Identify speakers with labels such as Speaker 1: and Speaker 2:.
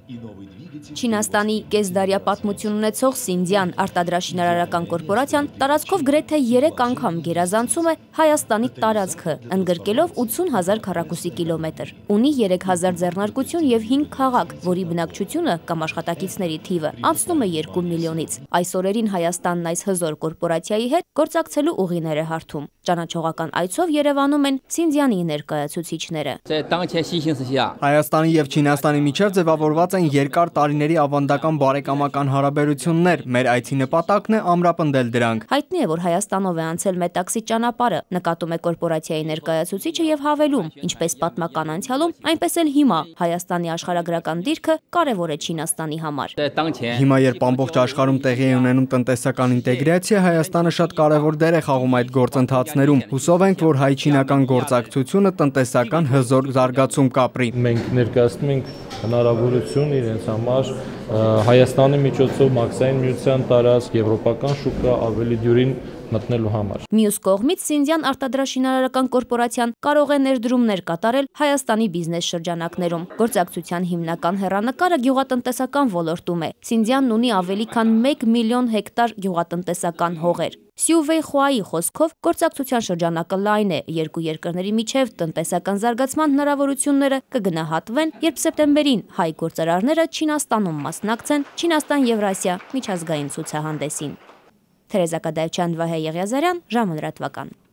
Speaker 1: Չինաստանի կեսդարյա պատմություն ունեցող Սինդզյան արտադրաշինարարական կորպորացիան տարածքով գրեթե 3 անգամ գերազանցում է Հայաստանի տարածքը, ընդգրկելով 80,000 քառակուսի կիլոմետր։ Ունի 3000 ձեռնարկություն եւ 5 քաղաք, որի բնակչությունը կամ աշխատակիցների թիվը անցնում է 2 միլիոնից։ Այս օրերին Հայաստանն այս հզոր կորպորացիայի հետ գործակցելու ուղիներ է հարթում։ Ճանաչողական այցով Երևանում են Սինդզյանի ներկայացուցիչները։
Speaker 2: Հայաստանի եւ Չինաստանի միջև ձևավորված են երկար տարիների ավանդական բարեկամական հարաբերություններ։ Մեր այցի նպատակն է ամրապնդել դրանք։
Speaker 1: Հայտնի է, որ Հայաստանով է անցել մետաքսի ճանապարհը, նկատում է կորպորացիայի ներկայացուցիչը եւ հավելում, ինչպես պատմական անցյալում, այնպես էլ հիմա Հայաստանի աշխարհագրական դիրքը կարևոր է Չինաստանի համար։
Speaker 2: Հիմա, երբ ամբողջ աշխարհում տեղի է ունենում տնտեսական ինտեգրացիա, Հայաստանը շատ կարևոր դեր է խաղում այդ գործընթացներում։ Հուսով ենք, որ հայ-չինական գործակցությունը տնտեսական հզոր զարգացում կապրի։
Speaker 3: Մենք ներկայացնում ենք հնարավորություն իրենց համար Հայաստանի միջոցով մաքսային միության տարածք, եվրոպական շուկա ավելի դյուրին մտնելու համար։
Speaker 1: Մյուս կողմից Սինդզյան արտադրաշինարարական կորպորացիան կարող է ներդրումներ կատարել Հայաստանի բիզնես շրջանակներում։ Գործակցության հիմնական հեռանկարը գյուղատնտեսական ոլորտում է։ Սինդզյանն ունի ավելի քան 1 միլիոն հեկտար գյուղատնտեսական հողեր։ Սյու Վեյխուայի խոսքով գործակցության շրջանակը լայն է, երկու երկրների միջև տնտեսական զարգացման հնարավորությունները կգնահատվեն, երբ սեպտեմբերին հայ գործարարները Չինաստանում մասնակցեն Չինաստան-Եվրասիա միջազգային ցուցահանդեսին։ Թերեզա Կադայչյան, Վահե Եղիազարյան, Ժամը լրատվական։